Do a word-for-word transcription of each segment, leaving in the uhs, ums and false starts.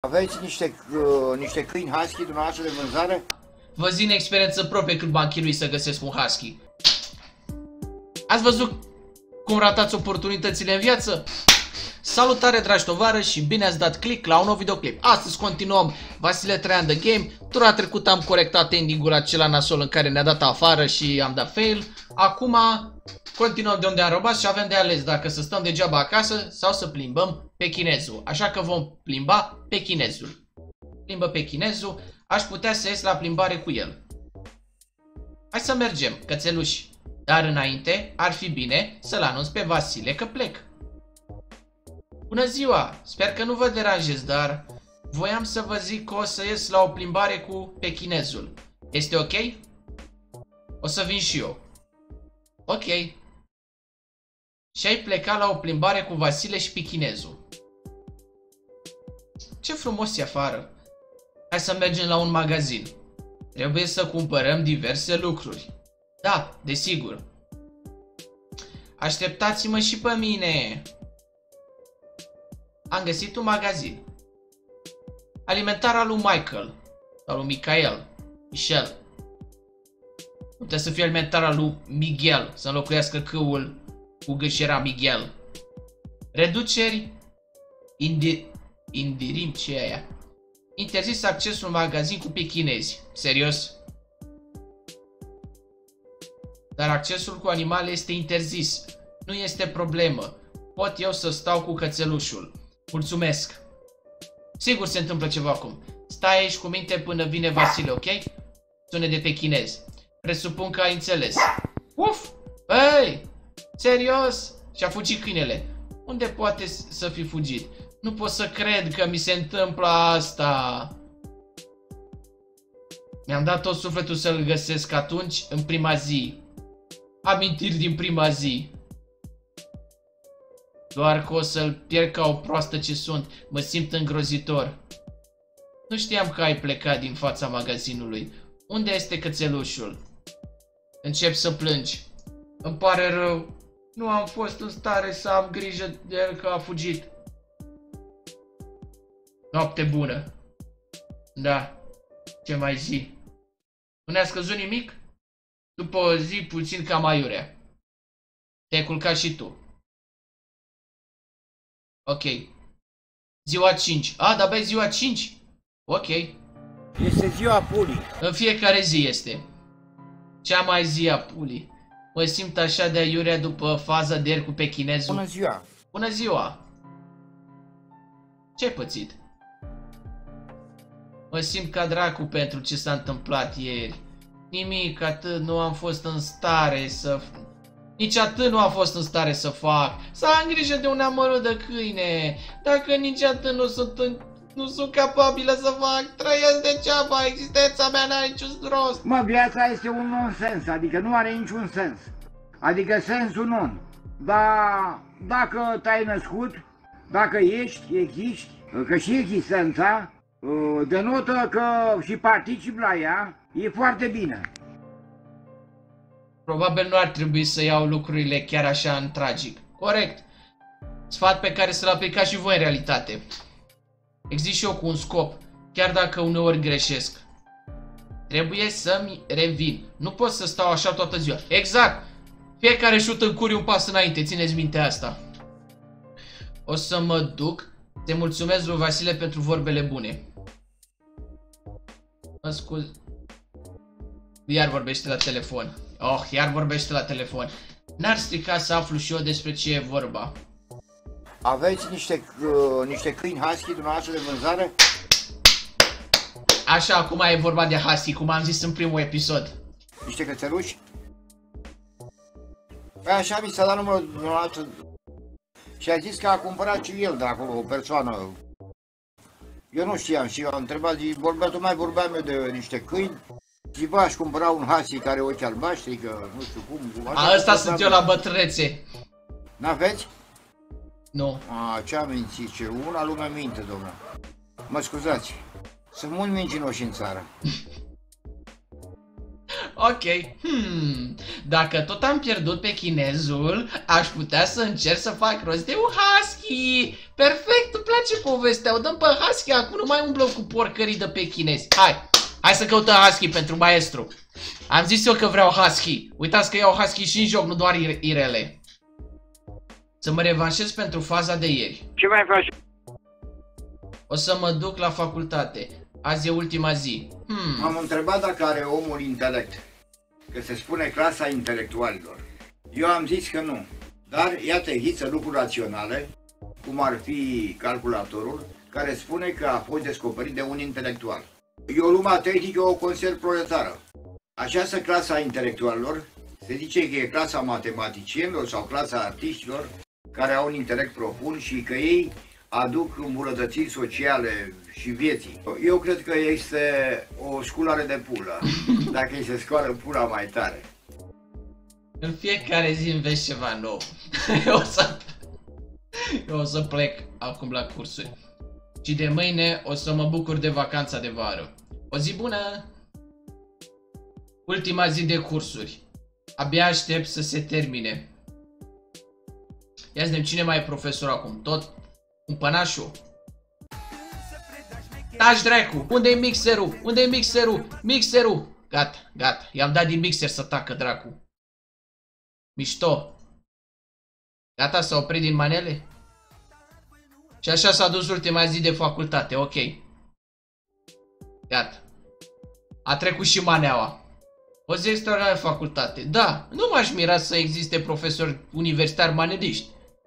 Aveți niște, uh, niște câini husky dumneavoastră de vânzare? Vă zi în experiență proprie cât m-am chinuit să găsesc un husky. Ați văzut cum ratați oportunitățile în viață? Salutare dragi tovarăși și bine ați dat click la un nou videoclip. Astăzi continuăm Vasile Traian The Game. Tura trecută am corectat ending-ul acela nasol în care ne-a dat afară și am dat fail. Acum continuăm de unde am rămas și avem de ales dacă să stăm degeaba acasă sau să plimbăm pe chinezul. Așa că vom plimba pe chinezul. Plimbă pe chinezul, aș putea să ies la plimbare cu el. Hai să mergem, cățeluși. Dar înainte ar fi bine să-l anunț pe Vasile că plec. Bună ziua! Sper că nu vă deranjez, dar voiam să vă zic că o să ies la o plimbare cu pechinezul. Este ok? O să vin și eu. Ok. Și ai plecat la o plimbare cu Vasile și pechinezul. Ce frumos e afară! Hai să mergem la un magazin. Trebuie să cumpărăm diverse lucruri. Da, desigur. Așteptați-mă și pe mine. Am găsit un magazin. Alimentarea lui Michael. Sau lui Michael. Michel. Putea să fie alimentarea lui Miguel. Să înlocuiască câul cu G și era Miguel. Reduceri. Indi... Indirim, ce e aia? Interzis accesul în magazin cu pechinezi. Serios? Dar accesul cu animale este interzis. Nu este problemă. Pot eu să stau cu cățelușul. Mulțumesc. Sigur se întâmplă ceva acum. Stai aici cu minte până vine Vasile, ok? Sune de pechinez. Presupun că ai înțeles. Uf! Hei! Serios? Și-a fugit câinele. Unde poate să fi fugit? Nu pot să cred că mi se întâmplă asta. Mi-am dat tot sufletul să-l găsesc atunci, în prima zi. Amintiri din prima zi. Doar că o să-l pierd ca o proastă ce sunt. Mă simt îngrozitor. Nu știam că ai plecat din fața magazinului. Unde este cățelușul? Încep să plângi. Îmi pare rău. Nu am fost în stare să am grijă de el că a fugit. Noapte bună. Da. Ce mai zi? Nu ne-a scăzut nimic? După o zi puțin cam aiurea. Te-ai culcat și tu. Ok. Ziua cinci. A, de-abia e ziua cinci? Ok. Este ziua pulii. În fiecare zi este. Cea mai zi a pulii. Mă simt așa de aiurea după faza de ieri cu pechinezul. Bună ziua. Bună ziua. Ce-ai pățit? Mă simt ca dracu pentru ce s-a întâmplat ieri. Nimic, atât nu am fost în stare să... Nici atât nu am fost în stare să fac. Să am grijă de un amărât de câine. Dacă nici atât nu sunt, în... nu sunt capabilă să fac, trăiesc degeaba, existența mea n-are niciun rost. Mă, viața este un nonsens, adică nu are niciun sens. Adică sensul non. Dar dacă te-ai născut, dacă ești, existi, că și existența denotă că și participi la ea, e foarte bine. Probabil nu ar trebui să iau lucrurile chiar așa în tragic. Corect. Sfat pe care să-l aplicați și voi în realitate. Exist și eu cu un scop, chiar dacă uneori greșesc. Trebuie să-mi revin. Nu pot să stau așa toată ziua. Exact! Fiecare șut în curi un pas înainte, țineți minte asta. O să mă duc. Te mulțumesc lui Vasile pentru vorbele bune. Mă scuz. Iar vorbește la telefon. Oh, iar vorbește la telefon. N-ar strica să aflu și eu despre ce e vorba. Aveți niște, uh, niște câini husky dumneavoastră de vânzare? Așa, acum e vorba de husky, cum am zis în primul episod. Niște cățeluși? Păi așa mi s-a dat numărul dumneavoastră. Și a zis că a cumpărat și el de acolo o persoană. Eu nu știam și eu am întrebat, zi, vorbea, mai vorbeam eu de niște câini. Și bă, aș cumpăra un husky care are ochi albaștri, că nu știu cum. cum A, ăsta sunt eu la bătrânețe. N-aveți? Nu. A, ce-am mințit, ce una lume minte, domnule. Mă scuzați, sunt mult mincinoși în țară. Ok. Hmm. Dacă tot am pierdut pe chinezul, aș putea să încerc să fac rost de un husky. Perfect, îmi place povestea. O dăm pe husky, acum nu mai umblăm cu porcării de pe chinezi. Hai, hai să căutăm husky pentru maestru. Am zis eu că vreau husky. Uitați că iau husky și în joc, nu doar irele. Să mă revanșez pentru faza de ieri. Ce mai faci? O să mă duc la facultate. Azi e ultima zi. Hmm. M-am întrebat dacă are omul intelect. Că se spune clasa intelectualilor. Eu am zis că nu. Dar iată există lucruri raționale, cum ar fi calculatorul, care spune că a fost descoperit de un intelectual. Eu lumea tehnică o consider proletară. Această clasă a intelectualilor se zice că e clasa matematicienilor sau clasa artiștilor care au un intelect profund și că ei aduc îmbunătățiri sociale și vieții. Eu cred că este o sculare de pulă, dacă îi se scoală pula mai tare. În fiecare zi înveți ceva nou. Eu o să, eu o să plec acum la cursuri. Și de mâine o să mă bucur de vacanța de vară. O zi bună! Ultima zi de cursuri. Abia aștept să se termine. Ia zi, cine mai e profesor acum? Tot un pănașul? Taci dracu! Unde-i mixerul? Unde-i mixerul? Mixerul! Gata, gata. I-am dat din mixer să tacă dracu. Mișto. Gata, s-a oprit din manele? Și așa s-a dus ultima zi de facultate, ok. Gata. A trecut și maneaua. O zi extraordinară de facultate. Da, nu m-aș mira să existe profesori universitari maneliști.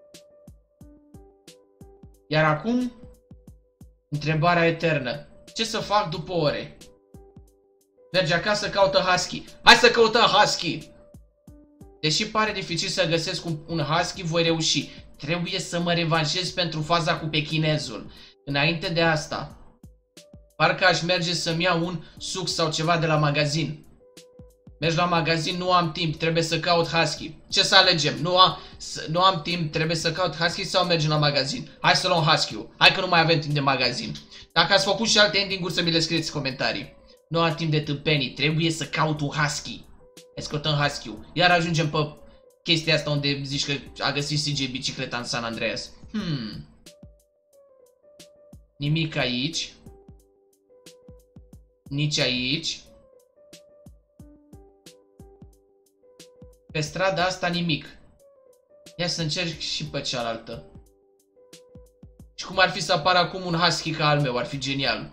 Iar acum, întrebarea eternă. Ce să fac după ore? Merge acasă, caută husky. Hai să căutăm husky! Deși pare dificil să găsesc un, un husky, voi reuși. Trebuie să mă revanșez pentru faza cu pechinezul. Înainte de asta, parcă aș merge să-mi iau un suc sau ceva de la magazin. Mergi la magazin, nu am timp, trebuie să caut husky. Ce să alegem? Nu am, nu am timp, trebuie să caut husky sau mergem la magazin? Hai să luăm husky-ul. Hai că nu mai avem timp de magazin. Dacă ați făcut și alte ending-uri, să mi le scrieți în comentarii. Nu am timp de tâmpenii, trebuie să caut un husky. Escotăm husky-ul. Iar ajungem pe chestia asta unde zici că a găsit C J bicicleta în San Andreas. Hmm. Nimic aici. Nici aici. Pe strada asta nimic. Ia să încerc și pe cealaltă. Și cum ar fi să apară acum un husky ca al meu, ar fi genial.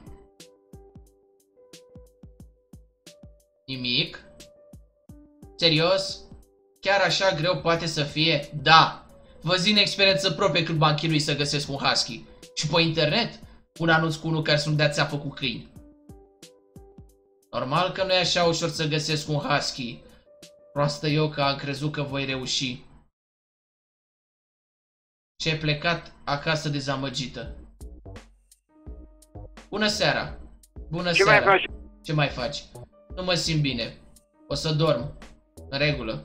Nimic. Serios? Chiar așa greu poate să fie? Da. Vă zi în experiență proprie cât m-am chinuit să găsesc un husky. Și pe internet? Un anunț cu unul care să-mi dea țeapă cu câini. Normal că nu e așa ușor să găsesc un husky. Proastă eu că am crezut că voi reuși. Și ai plecat acasă dezamăgită. Bună seara! Bună Ce seara! mai faci? Ce mai faci? Nu mă simt bine. O să dorm. În regulă.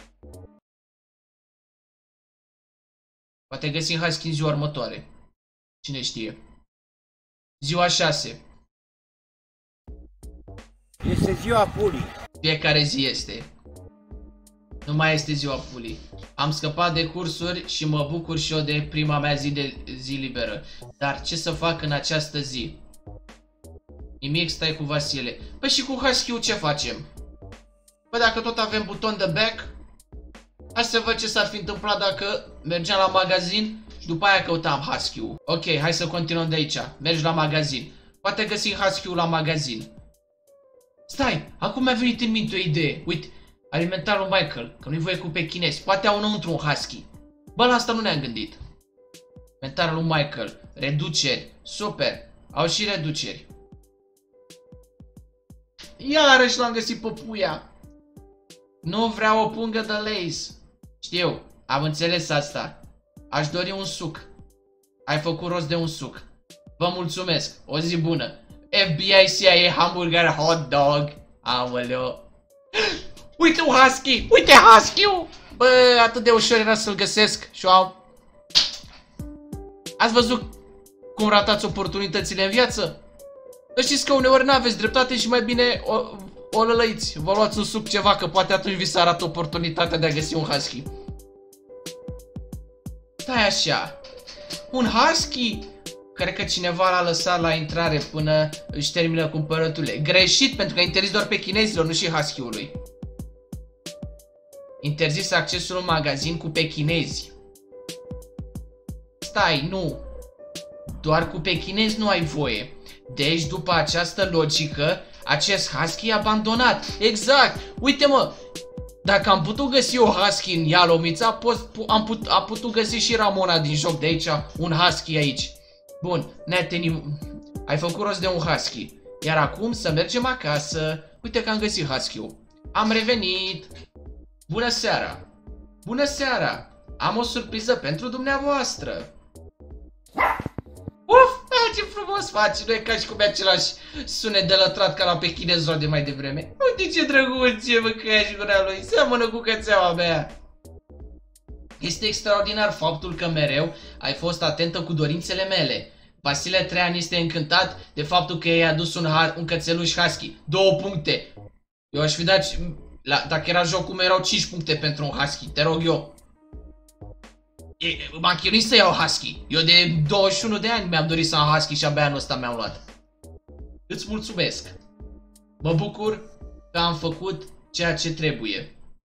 Poate găsim husky în ziua următoare. Cine știe. Ziua șase. Este ziua pulii. Fiecare zi este. Nu mai este ziua pulii. Am scăpat de cursuri și mă bucur și eu de prima mea zi de zi liberă. Dar ce să fac în această zi? Nimic, stai cu Vasile. Păi și cu husky-ul ce facem? Păi dacă tot avem buton de back, hai să văd ce s-ar fi întâmplat dacă mergeam la magazin și după aia căutam husky-ul. Ok, hai să continuăm de aici. Mergi la magazin. Poate găsim husky-ul la magazin. Stai, acum mi-a venit în minte o idee. Uite, alimentarul Michael, că nu-i voie cu pe chinezi. Poate au înăuntru un husky. Bă, la asta nu ne-am gândit. Alimentarul Michael, reduceri, super, au și reduceri. Iarăși l-am găsit pe puia. Nu vreau o pungă de Lay's. Știu, am înțeles asta. Aș dori un suc. Ai făcut rost de un suc. Vă mulțumesc, o zi bună. F B I, C I A, hamburger, hot dog. Aoleo. Uite un husky, uite husky-ul. Bă, atât de ușor era să-l găsesc și am... Ați văzut cum ratați oportunitățile în viață? Știți că uneori n-aveți dreptate și mai bine o, o lălăiți, vă luați un suc ceva, că poate atunci vi se arată oportunitatea de a găsi un husky. Stai așa, un husky, cred că cineva l-a lăsat la intrare până își termină cumpărăturile. Greșit, pentru că interzis doar pe chinezilor, nu și husky-ului. Interzis accesul în magazin cu pechinezi. Stai, nu. Doar cu pechinezi nu ai voie. Deci, după această logică, acest husky e abandonat. Exact. Uite mă, dacă am putut găsi o husky în Ialomița, am put, am putut găsi și Ramona din joc de aici, un husky aici. Bun, Neteni, ai făcut rost de un husky. Iar acum să mergem acasă. Uite că am găsit husky-ul. Am revenit. Bună seara! Bună seara! Am o surpriză pentru dumneavoastră! Uf! Ce frumos faci! Nu e ca și cum e același sunet de lătrat ca la pechinezul de mai devreme. Uite ce drăguț e, mă, că e și gura lui! Seamănă cu cățeaua mea! Este extraordinar faptul că mereu ai fost atentă cu dorințele mele. Vasile Traian este încântat de faptul că i-a adus un, un cățeluș husky. Două puncte! Eu aș fi dat... La, dacă era jocul meu, erau cinci puncte pentru un husky, te rog eu. M-am chinuit să iau husky. Eu de douăzeci și unu de ani mi-am dorit să am husky și abia anul ăsta mi-am luat. Îți mulțumesc. Mă bucur că am făcut ceea ce trebuie.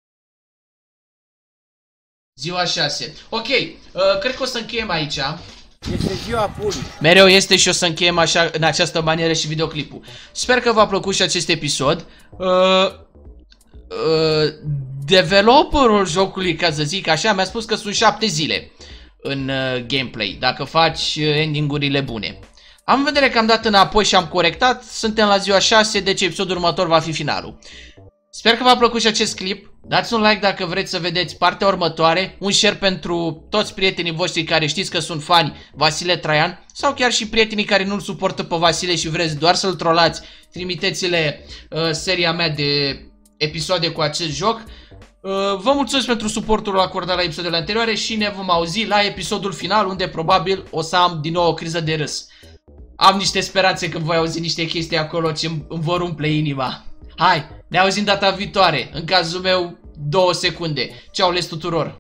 Ziua șase. Ok, uh, cred că o să încheiem aici. Este ziua pulii. Mereu este și o să încheiem așa, în această manieră și videoclipul. Sper că v-a plăcut și acest episod. Uh, Uh, developerul jocului, ca să zic așa, mi-a spus că sunt șapte zile în uh, gameplay, dacă faci uh, ending-urile bune. Am în vedere că am dat înapoi și am corectat, suntem la ziua șase, deci episodul următor va fi finalul. Sper că v-a plăcut și acest clip, dați un like dacă vreți să vedeți partea următoare, un share pentru toți prietenii voștri care știți că sunt fani Vasile Traian, sau chiar și prietenii care nu-l suportă pe Vasile și vreți doar să-l trolați, trimiteți-le uh, seria mea de episoade cu acest joc. Vă mulțumesc pentru suportul acordat la episoadele anterioare și ne vom auzi la episodul final, unde probabil o să am din nou o criză de râs. Am niște speranțe că voi auzi niște chestii acolo ce îmi vor umple inima. Hai, ne auzim data viitoare, în cazul meu două secunde. Ceau les tuturor!